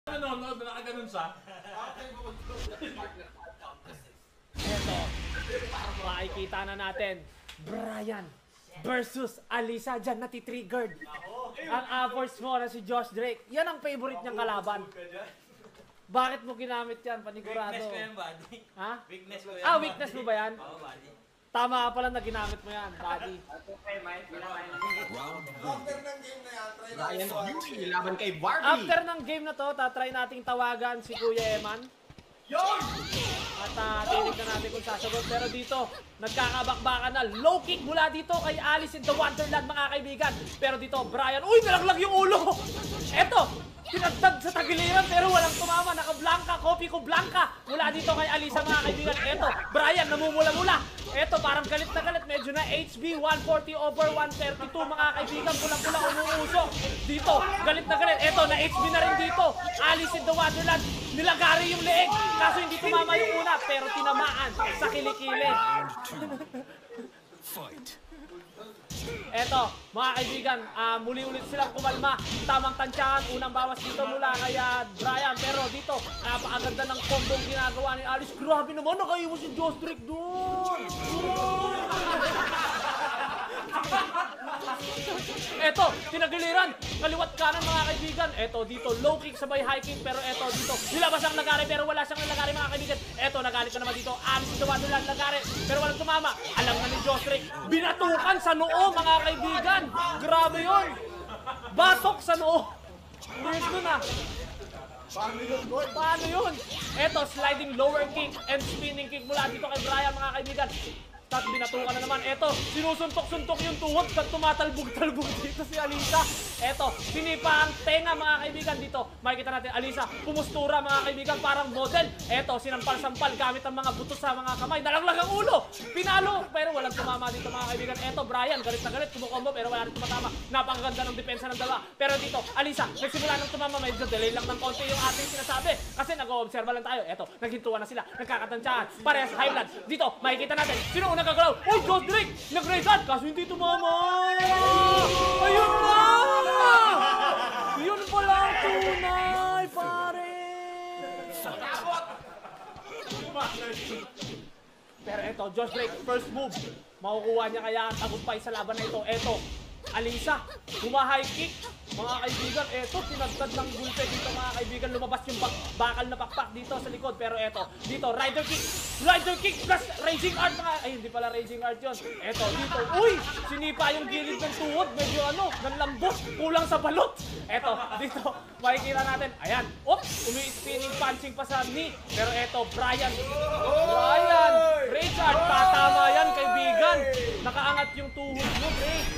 Nanonood na nakaganon siya. Eto, makikita na natin, Brian versus Alisa. Diyan natitriggered ang apples mo na si Josh Drake. Yan ang favorite niyang kalaban. Bakit mo ginamit yan, panigurado? Weakness ko yan, buddy. Ha? Weakness ko yan. Ah, weakness mo ba yan? Oo, buddy. Tama pala na ginamit mo yan, buddy. After ng game na yan, try natin. Laban kay Barbie. After ng game na to, tatry nating tawagan si Kuya Eman. At tinig na natin kung sasagot. Pero dito, nagkakabakbakan na. Low kick mula dito kay Alice in the Wonderland, mga kaibigan. Pero dito, Brian, uy, nalaglag yung ulo! Eto, tinagtag sa tagiliran pero walang tumama. Naka-blanca, copy ko blanca. Mula dito kay Alisa, mga kaibigan. Eto, Brian, namumula-mula. Eto, parang galit na galit. Medyo na HB 140 over 132, mga kaibigan. Pulang-pula, umuusok. Dito, galit na galit. Eto, na HB na rin dito. Alice in the Wonderland, nilagari yung leeg. Kaso hindi tumama yung una, pero tinamaan sa kilikili. Eto, mga kaibigan, muli ulit silang kumalma. Tamang tansyahan, unang bawas dito mula kay Brian. Pero dito, napakaganda ng combo ginagawa ni Alice. Grabe naman, nakaiwas si Josh Drake doon. Eto, tinagiliran, kaliwat kanan, mga kaibigan. Eto, dito, low kick sabay high kick. Pero eto, dito, nilabas ang lagari pero wala siyang lagari, mga kaibigan. Eto, nagalit na naman dito. Alice in the Wonderland, lagari pero walang tumama. Alam na ni Josh Drake, binatukan sa noo, mga kaibigan. Grabe yun. Batok sa noo. Weird nun ah. Paano yun? Eto, sliding lower kick and spinning kick mula dito kay Brian, mga kaibigan. At binatukan na naman. Eto, sinusuntok-suntok yung tuhod at tumatalbog-talbog dito si Alisa. Eto, sinipa ang tenga, mga kaibigan. Dito, makikita natin Alisa, pumustura, mga kaibigan, parang model. Eto, sinampal-sampal gamit ang mga buto sa mga kamay. Nalaglag ang ulo. Pinalo, pero walang tumama dito, mga kaibigan. Eto, Brian, galit na galit, kumukombo, pero wala rin tumatama. Napakaganda ng depensa ng dalawa. Pero dito, Alisa, nagsimula ng tumama, medyo delay lang ng konti yung ating sinasabi. Kasi nag-o-observa lang tayo. Eto, naghintuan na sila, nagkakatansyahan. Parehas high blood. Dito, makikita natin, sino unang gagalaw? Oh, Josh Drake! Nag-raise-out! Kaso hindi tumama! Ayun na! Yun pala ang tunay, pare! Pero eto, Josh Drake, first move. Makukuha niya kaya ang tagumpay sa laban na ito. Eto, Alisa, huma-high kick. Mga kaibigan, eto, tinagtad ng gulpe dito, mga kaibigan. Lumabas yung bakal na pakpak dito sa likod. Pero eto, dito, rider kick plus raging art, mga... Ay, hindi pala raging art yun. Eto, dito, uy! Sinipa yung gilid ng tuhod. Medyo nanlambot, kulang sa balot. Eto, dito, makikita natin. Ayan, umi-spinning punching pa sa knee. Pero eto, Brian, rage art, patama yan, kaibigan. Nakaangat yung tuhod mo, Drake.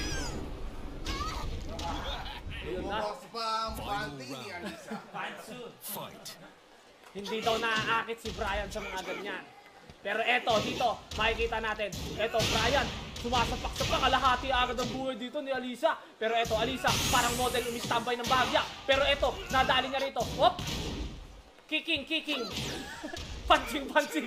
Bukas pa ang panty ni Alisa. Hindi daw naaakit si Brian sa mga ganyan. Pero eto, dito, makikita natin. Eto, Brian, sumasapak-sapak, kalahati agad ang buhay dito ni Alisa. Pero eto, Alisa, parang model umistambay ng bahagya. Pero eto, nadali niya rito. Hop! Kicking. Punching.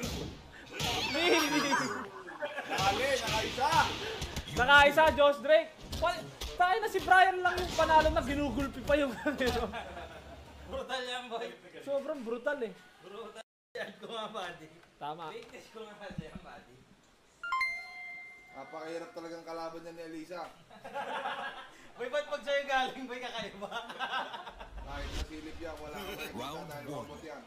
Nakaisa, Josh Drake. Tayo na si Brian lang yung panalo na ginugulpi pa yung Brutal yan, boy. sobrang brutal eh. Brutal yan ko nga, buddy. Tama. Weakness ko nga yan, buddy. Napakahirap talagang kalaban niya ni Alisa. Boy, ba't pag sa'yo galing, boy, kakaiba? Kahit nasilip yan, wala kang makikita dahil robot yan.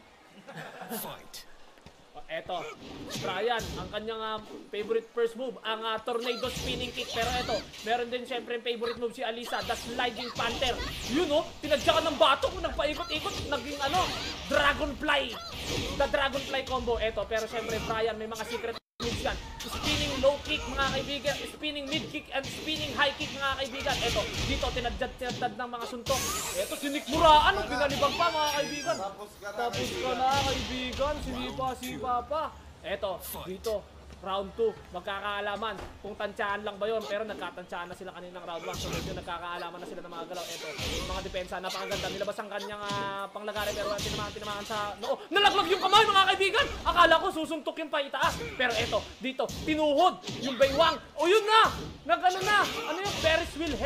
Eto, Brian, ang kanyang favorite first move, ang tornado spinning kick. Pero eto, meron din syempre yung favorite move si Alisa, the sliding panther. Yun tinadyakan ng batok, nagpaikot-ikot, naging dragonfly. The dragonfly combo. Eto, pero syempre Brian, may mga secret moves yan. Spinning low kick, mga kaibigan, spinning mid kick, and spinning high kick, mga kaibigan. Eto, dito, tinadjad ng mga suntok. Eto, sinikmuraan, pinalibang pa, mga kaibigan. Tapos ka na, kaibigan, sinipa pa. Eto, dito, round 2, magkakaalaman kung tansyahan lang ba yun. Pero nagkatansyaan na sila kaninang round 1. So medyo nagkakaalaman na sila ng mga galaw. Eto, mga depensa, napakaganda. Nilabas ang kanyang panglagari pero tinamaan sa noo. Nalaglag yung kamay, mga kaibigan! Akala ko susuntok yung pa itaas. Pero eto, dito, tinuhod yung baywang. O yun na! Ano yung Ferris wheel head.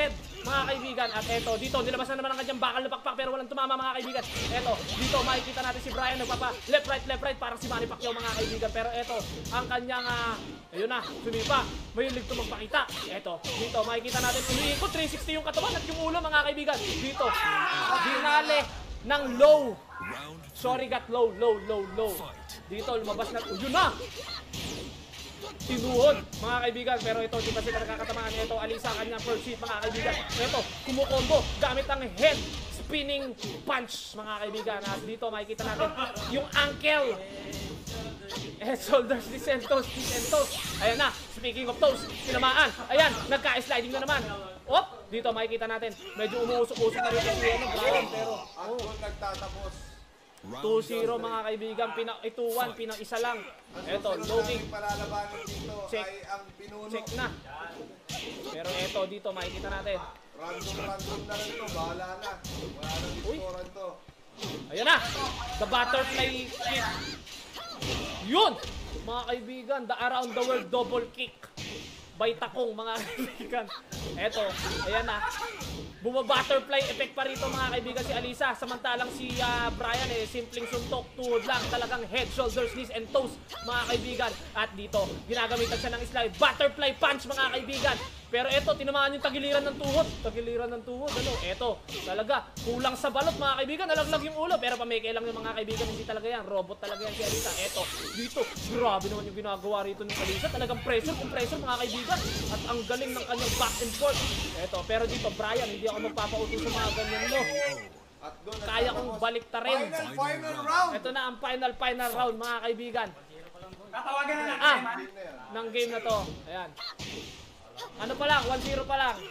mga kaibigan. At eto, dito, nilabas na naman ang kanyang bakal na pakpak pero walang tumama mga kaibigan. Eto, dito makikita natin si Brian nagpapa left right parang si Manny Pacquiao mga kaibigan. Pero eto, ang kanyang, ayun na, sumipa. Mahilig ito magpakita. Eto, dito makikita natin umiikot 360 yung katawan at yung ulo mga kaibigan. Dito, dinale ng low. Sorry, got low. Dito, lumabas na, yun na! Tinuhod, mga kaibigan. Pero ito, di pa sila nakakatamaan. Ito, Alisa, kanyang first hit, mga kaibigan. Ito, kumukombo gamit ang head spinning punch, mga kaibigan. At dito, makikita natin yung ankle. Shoulders, Santos. Ayan na, speaking of toes, tinamaan. Ayan, nagka-sliding na naman. Op, dito makikita natin. Medyo umuusok-usok na rin yung Brian. Pero, At doon nagtatapos. 2-0 mga kaibigan, 2-1, pinang-isa lang. Eto, loading. Palalabanan dito Check. ay ang pinuno. Check na. Pero eto, dito makikita natin. Random na lang ito. Bahala na. Wala nang iskoran to. Ayan na, the butterfly kick. Yun, mga kaibigan, the around the world double kick by Takong, mga kaibigan. Eto, ayan na. Bumabutterfly effect pa rito mga kaibigan si Alisa. Samantalang si Brian simpleng suntok, tuhod lang, talagang head, shoulders, knees, and toes mga kaibigan. At dito, ginagamitan siya ng slide, butterfly punch mga kaibigan. Pero eto, tinamaan yung tagiliran ng tuhod. Ano, eto, talaga, kulang sa balot mga kaibigan, nalaglag yung ulo. Pero pameke lang yung mga kaibigan, hindi talaga yan. Robot talaga yan si Alisa. Eto, dito, grabe naman yung ginagawa rito ng Alisa. Talagang compressor mga kaibigan. At ang galing ng kanyang back and forth. Eto, pero dito, Brian, hindi ako magpapauto sa mga ganyan, no? At doon Kaya kong baliktarin. Final round. Ito na ang final round mga kaibigan. Tatawagan na Ng game na to. Ayan. Ano pa lang, 1-0 pa lang.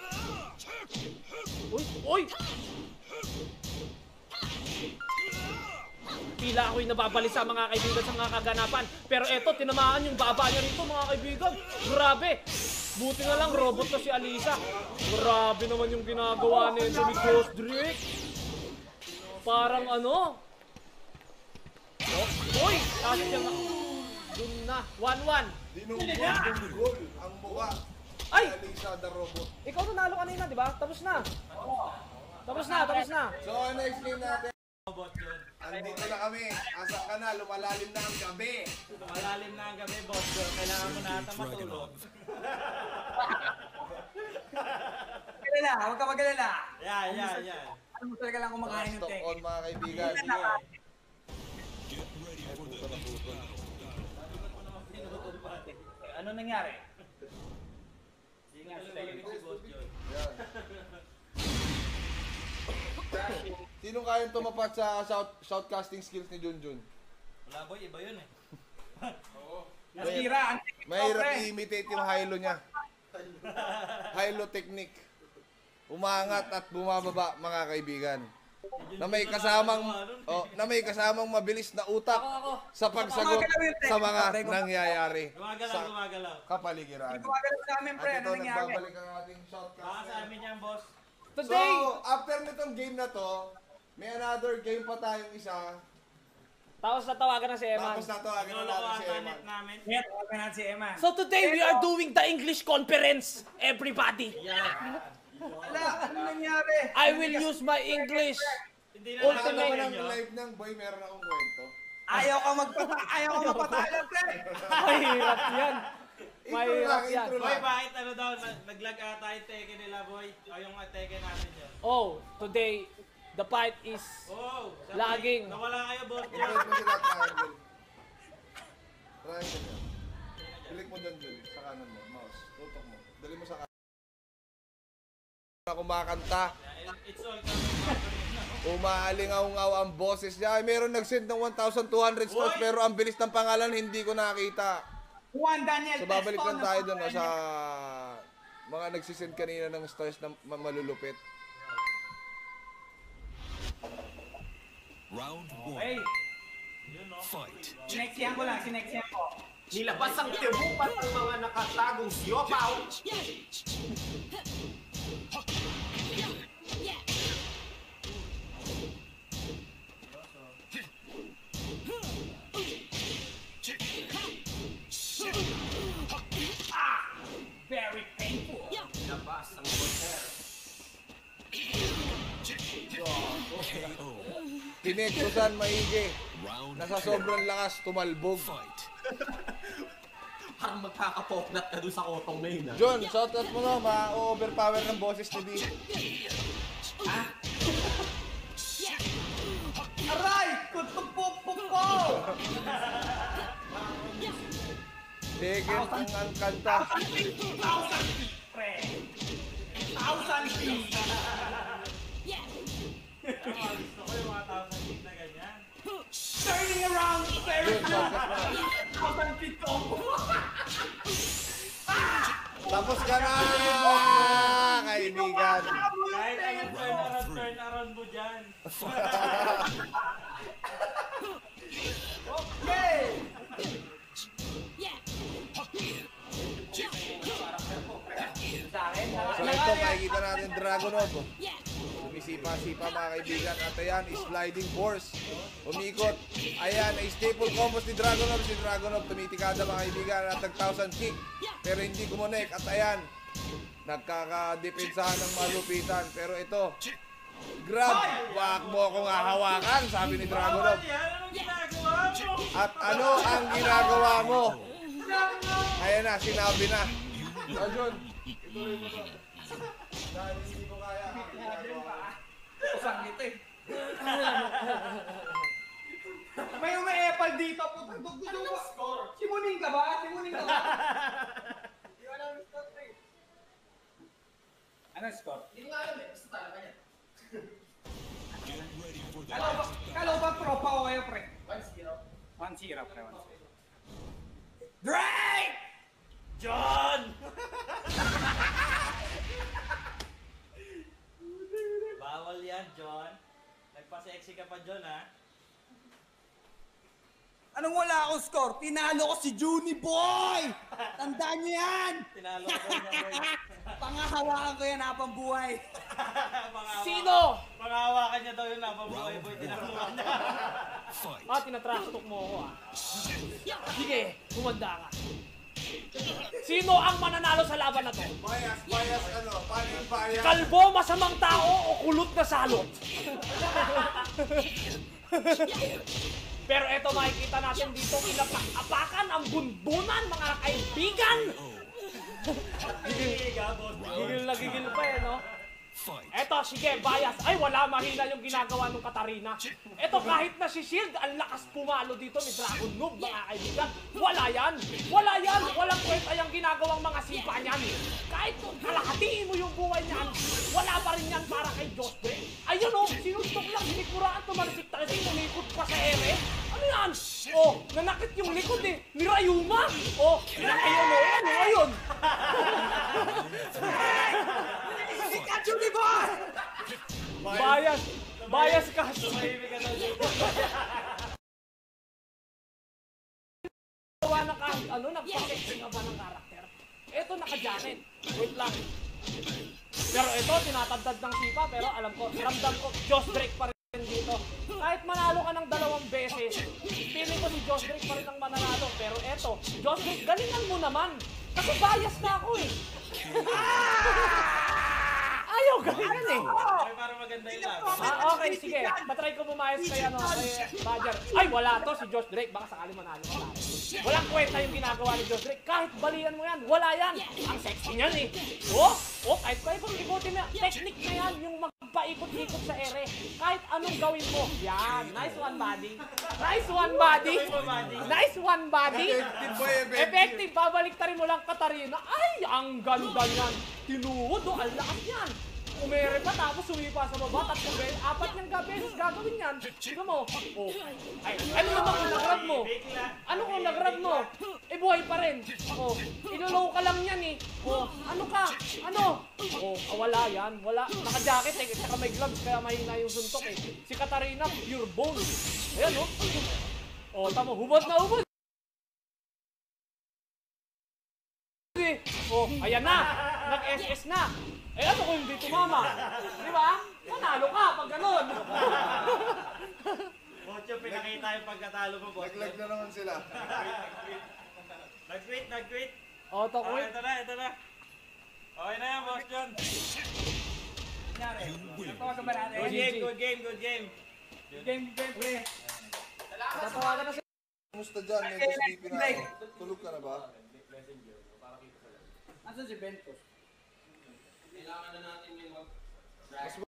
Uy! Tila ako'y nababalisa mga kaibigan sa mga kaganapan. Pero eto, tinamaan yung baba niya rito mga kaibigan. Grabe! Buti na lang, robot na si Alisa. Grabe naman yung ginagawa nito ni Ghost Drake. Parang ano? Uy! Kasi siya na. Dun na. 1-1. Dinunggol ang mukha. Ay! Alisa the robot. Ikaw nanalo kanina, di ba? Tapos na. Tapos na. So, next game natin. Andito na kami. Asan ka na? Lumalalim na ang gabi. Malalim na ang gabi, boss. Kailangan mo na ata matulog. Magalala, huwag ka magalala. Yan. Ano mo talaga lang kumakain ng Stock Tekken? on mga kaibigan. Ano nangyari? Yan. Sinong kayang tumapat sa shoutcasting skills ni Junjun? Wala boy, iba yun eh. Nasira ang Mahirap i-imitate yung hilo niya. Hilo technique. Umangat at bumababa mga kaibigan. Na may kasamang mabilis na utak sa pagsagot sa mga nangyayari sa Gumagalaw. kapaligiran. Gumagalaw sa amin, pre. At ito Ano nangyari? nagbabalik ang ating shoutcast. Baka sa amin yan, boss. Today! So, after nitong game na to, may another game pa tayong isa. Tapos natawagan na si Eman. Tapos natawagan na natin si Eman. namin. Ngayon, tawagan natin si Emma. So today we are doing the English conference, everybody. Wala, ano nangyari? I will use my English. Hindi na Ultimate Ultimate. naman ng live ng boy, meron akong kwento. Ayaw ka mapatalo, pre. Mahirap yan. Mahirap yan. Intro Boy, lang. bakit ano daw, naglag ata yung Tekken nila, boy? O yung Tekken natin dyan. Oh, today the fight is Oh, Laging. Nawala kayo, boss. I-point mo sila triangle. Triangle yan. Click mo dyan, Jul. Sa kanan mo. Mouse. Tutok mo. Dali mo sa kanan. Kumakanta. It's all coming. Umaalingaw-ngaw ang boses niya. Ay, meron nag-send ng 1,200 stars pero ang bilis ng pangalan hindi ko nakita. Juan Daniel So babalik Testo, lang tayo dun sa mga nagsisend kanina ng stars na malulupit. Round Hey, 1. Fight. sineksiyan ko lang, sineksiyan ko. Nilabas ang tibupat ng mga nakatagong siopaw. Very painful. Nilabas ang poder. Sinektusan maigi. Round Nasa sobrang lakas, tumalbog. fight. Parang magkakapoknat ka doon sa kotong na yun. John, shoutout mo no, ma-overpower ng boses ni D. Aray! Kutupupuppo! Tekken ang kanta. 1,000 pre! 1,000 feet! Gusto ko yung mga 1,000 feet na ganyan. Turning around! John, shoutout mo. 1,000 feet combo! Tapos ka na, kaibigan. Kahit anong turn around mo dyan. Okay! Sa akin, So ito, makikita natin Dragonov. Sumisipa-sipa mga kaibigan. At ayan, sliding force. Umikot. Ayan, ay staple combos ni Dragonov. Si Dragonov tumitikada mga kaibigan at nag-1,000 kick. Pero hindi kumunik. At ayan, nagkakadepensahan ng malupitan. Pero ito, grab. Wag mo akong hahawakan, sabi ni Dragonov. Anong ginagawa mo? At ano ang ginagawa mo? Ayan na, sinabi na. Oh, John, ituloy mo to. Dahil hindi ko kaya ang ginagawa mo. Usang ito eh. May umaepal dito. Putang gusto mo. Simunin ka ba? Simunin ka ba? Hindi ko alam ang score pre. Anong score? Hindi ko alam eh. Basta talaga yan. Kalo ba tropa ko kayo pre? 1-0. 1-0 pre. 1-0. Drake! John! Bawal yan, John. Nagpa-sexy ka pa, John, ha? Anong wala akong score? Tinalo ko si Juni Boy! Tandaan niyo yan! Tinalo ko niya, boy. Pangahawakan ko yan habang buhay. Sino? Pangahawakan niya daw yung nababuhay, boy. Tinakuha niya. Fight. Tinatrash talk mo ako Sige, humanda ka. Sino ang mananalo sa laban na to? Bias, ano? Paano yung bias? Kalbo, masamang tao o kulot na salot? Pero eto makikita natin dito, inapak-apakan ang bunbunan mga kaibigan! Gigil pa eh, no? Fight. Eto, sige, bias. Ay, wala, mahina yung ginagawa ng Katarina. Eto, kahit na si Shield, ang lakas pumalo dito ni Dragon Noob, mga kaibigan. Wala yan! Wala yan! Walang kwenta yung ginagawang mga sipa niyan. Kahit kalahatiin mo yung buhay niyan, wala pa rin yan para kay Jospe. Ayun o, sinustok lang, sinikuraan, tumalisik talaga, umikot pa sa ere. Ano yan? Oh, nanakit yung likod eh, ni Rayuma. Oh, ayun o, ano ngayon? Juni Boy! Bias ka. Tumahimik ka daw, John. Gawa na kahit ano, nagpa-sexy nga ba ng karakter? Eto, naka-jacket. Wait lang. Pero ito, tinatagdad ng sipa, pero alam ko, ramdam ko, Josh Drake pa rin dito. Kahit manalo ka ng 2 beses, feeling ko si Josh Drake pa rin ang mananalo. Pero eto, Josh Drake, galingan mo naman. Kasi bias na ako eh. Ayaw, galingan eh. Ay, para maganda yung laban. Okay, sige. Patry ko bumayas kay Roger. Ay, wala to si Josh Drake. Baka sakali manalo ka tayo. Walang kwenta yung ginagawa ni Josh Drake. Kahit balian mo yan, wala yan. Ang sexy niyan eh. Kahit kung ikutin na, technique na yan, yung magpaikot-ikot sa ere. Kahit anong gawin mo. Yan, nice one, buddy. Nice one, buddy. Nice one, buddy. Effective boy, Effective, babalik tarin mo lang Katarina. Ay, ang ganda niyan. Tinuod, ang lakas niyan. Umere pa tapos sumipa sa baba, 3 beses, 4 niyang beses gagawin yan. Tignan mo. Ay, ano naman kung nag-grab mo? Ano kung nag-grab mo? Eh, buhay pa rin. Ilolow ka lang yan eh. Ano ka? Ano? Wala yan. Wala. Naka-jacket eh, saka may gloves, kaya mahina yung suntok eh. Si Katarina, pure bone. Ayan tamo, hubot na hubot. Ayan na. Nag-SS na. Eh ano kung hindi tumama? Di ba? Manalo ka pag ganun. Bocho, pinakita yung pagkatalo mo, boss. Naglag na naman sila. Nag-tweet. Auto-quit. Ito na. Okay na yan, boss John. Tawagan ba natin? Good game. Game, pre. Tatawagan na si... Kumusta dyan? Medyo sleepy na ako. Tulog ka na ba? Asan si Bentos? Kailangan na natin yung